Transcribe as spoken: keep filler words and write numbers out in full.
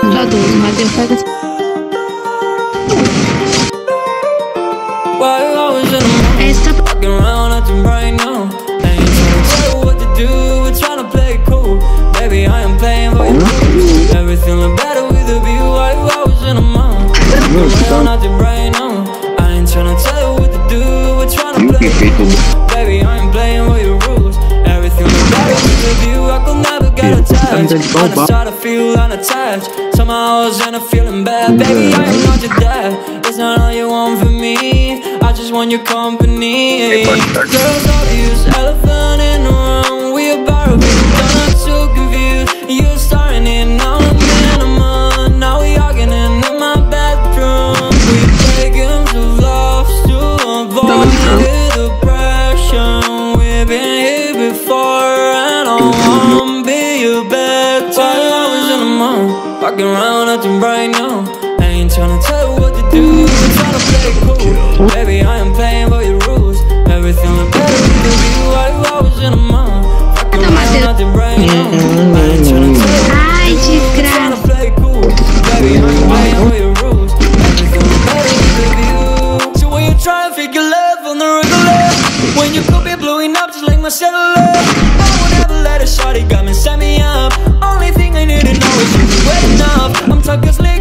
Já dois, mas eu pego. Esta. Somehow I was in a feeling bad. Baby, I am not your dad. It's not all you want from me. I just want your company. Girls all use elephant in the room. We about to be done, I'm so confused. You're starting it, now I'm minimum. Now we arguing in my bedroom. We play games of love to avoid the depression. We've been here before and I wanna be your bed. While I was in the mood, walking around acting right now. I ain't tryna tell you what to do, I'm tryna play cool. Baby, I am playing by your rules. Everything look better with you. While I was in the mood, walking around acting right now. I ain't tryna tell you what to do, I'm tryna play cool. Baby, I am playing by your rules. Everything look better with you. So when you try and figure love on the regular, when you could be blowing up just like my cellular, I won't ever let a shawty got me set me up. Only thing I need to know is you wet enough. I'm talking slick.